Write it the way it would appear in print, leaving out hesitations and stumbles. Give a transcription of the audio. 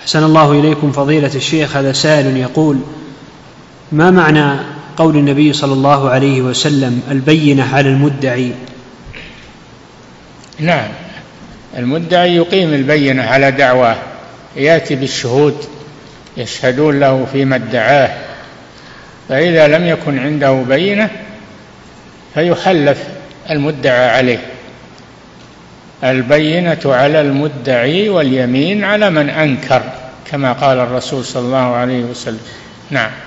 أحسن الله إليكم فضيلة الشيخ. هذا سائل يقول: ما معنى قول النبي صلى الله عليه وسلم البينة على المدعي؟ نعم، المدعي يقيم البينة على دعواه، يأتي بالشهود يشهدون له فيما ادعاه، فإذا لم يكن عنده بينة فيحلف المدعى عليه. البينة على المدعي واليمين على من أنكر، كما قال الرسول صلى الله عليه وسلم. نعم.